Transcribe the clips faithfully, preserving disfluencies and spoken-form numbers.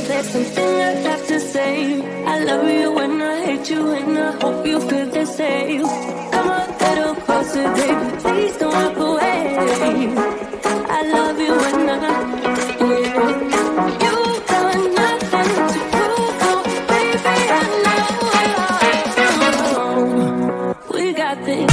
there's something I'd have to say. I love you and I hate you and I hope you feel the same. Come on, get across it, baby, please don't walk away. I love you and I, yeah. You got nothing to prove, oh, baby, I know. We got this.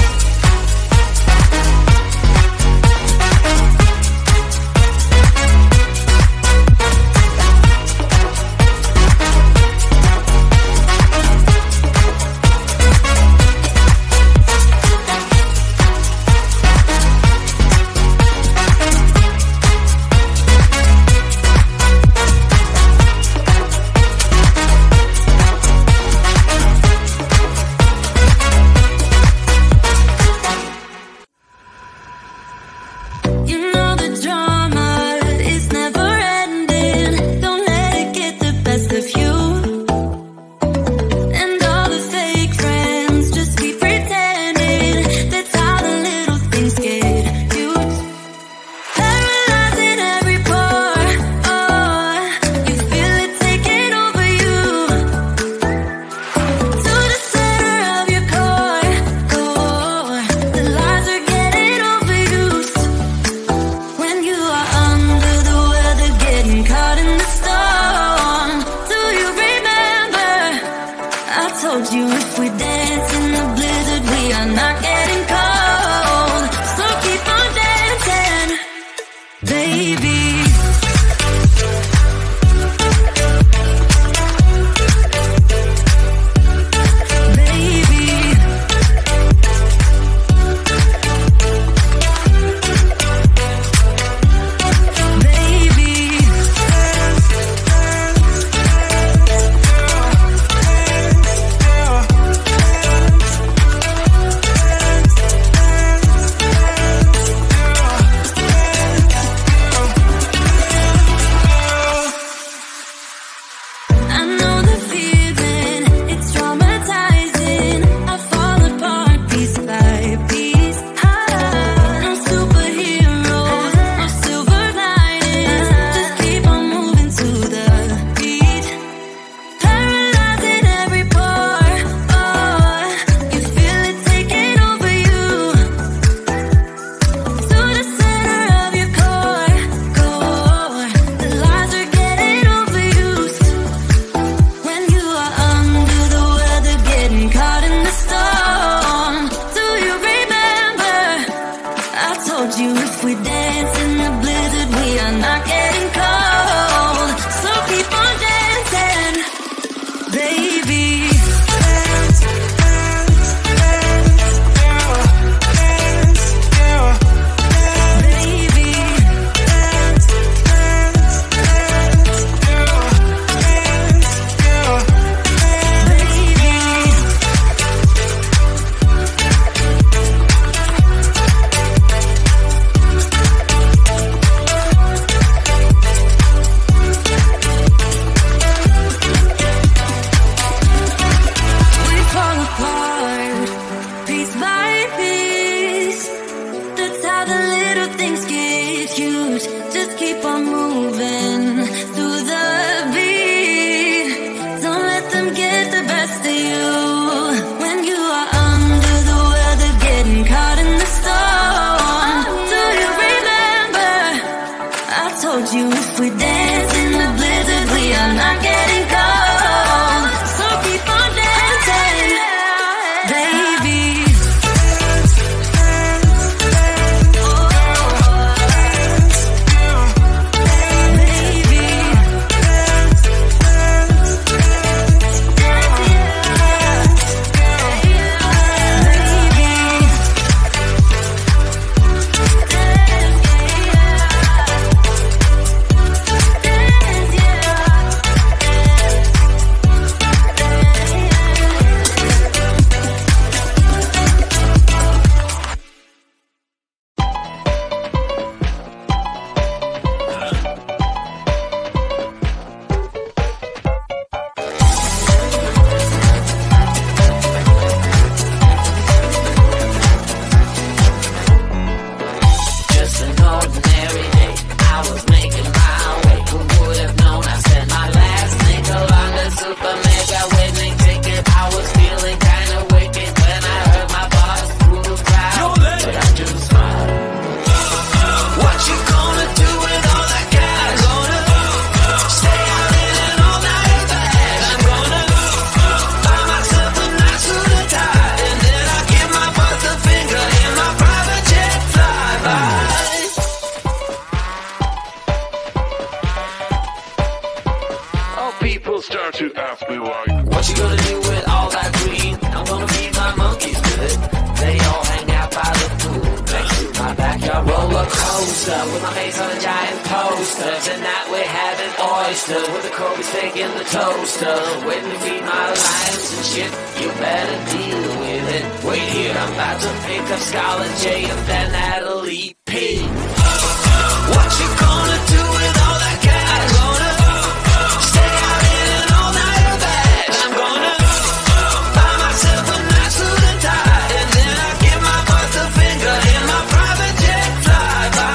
People start to ask me why. What you gonna do with all that green? I'm gonna feed my monkeys with it. They all hang out by the pool next to my backyard roller coaster, with my face on a giant poster. Tonight we're having oyster with the Kobe steak in the toaster. Waiting to feed my lions and shit. You better deal with it. Wait here, I'm about to pick up Scarlett J and then Natalie P. What you gonna do with all that cash? Gonna stay out in an all-nighter bag. I'm gonna buy myself a nice suit and tie, and then I give my boss a finger in my private jet flyby.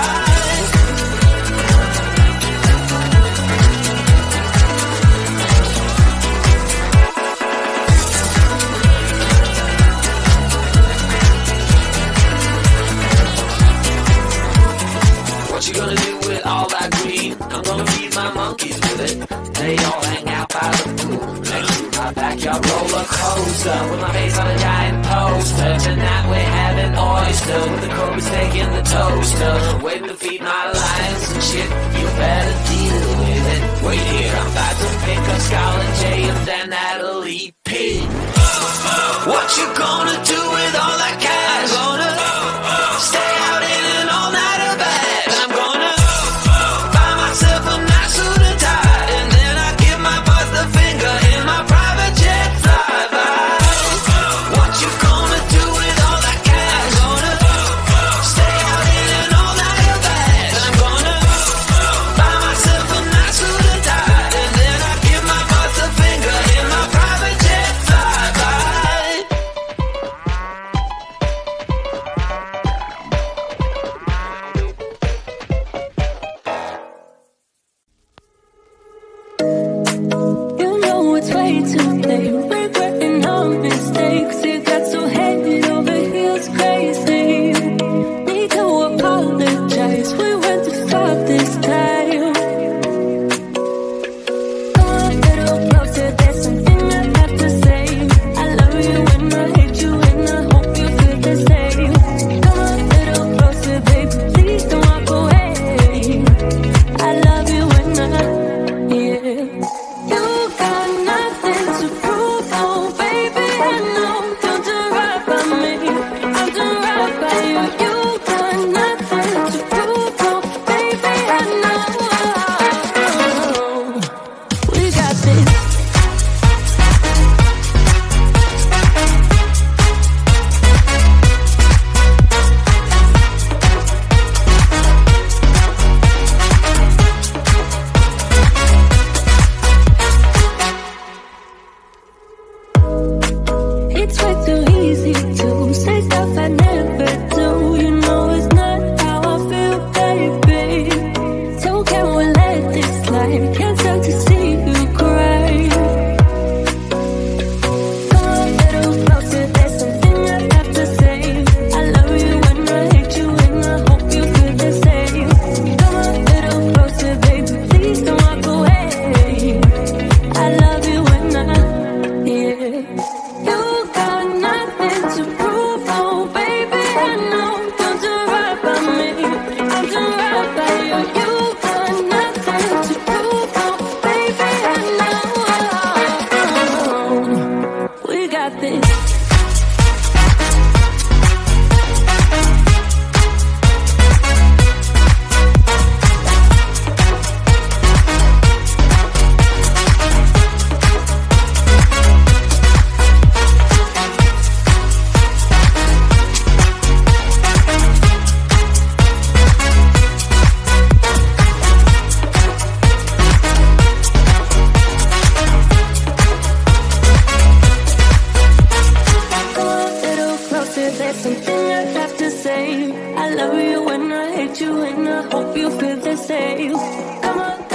What you gonna do with all that green? I'm gonna feed my monkeys with it. They all hang out by the pool next to my backyard roller coaster, with my face on a giant poster. Tonight we're having oyster with the Kobe steak in the toaster. Waiting to feed my lions and shit. You better deal with it. Wait here, I'm about to pick up Scarlett J and then Natalie P. What you gonna do with all that cash? Gonna stay out in an all-nighter bag. I'm gonna buy myself a nice suit and tie, and then I give my boss the finger in my private jet flyby. What you gonna do with all that cash? Gonna stay out in an all-nighter bag. I'm gonna buy myself a nice suit and tie, and then I give my boss the finger in my private jet flyby. You know it's way too late. Regretting our mistakes. It got so head over heels crazy. Need to apologize. We went too far this time. Come a little closer. There's something I have to say. I love you and I hate you and I hope you feel the same. Come a little closer, baby. Please don't walk away. I love you and I, yeah. You got nothing to prove, oh baby, I know. Don't do right by me, I'll do right by you. You got nothing to prove, oh baby, I know. We got this. It's way too easy to say stuff I never do. You know it's not how I feel, baby. So can we let this slide? Can't stand to see you cry. Come a little closer, there's something I have to say. I love you and I hate you and I hope you feel the same. Come a little closer, baby, please don't walk away. I love you and I, yeah. You got nothing to prove, oh baby, I know. Don't do right by me, I'll do right by you. You got nothing to prove, oh baby, I know. We got this. Come a little closer, there's something I have to say. I love you and I hate you and I hope you feel the same. Come on.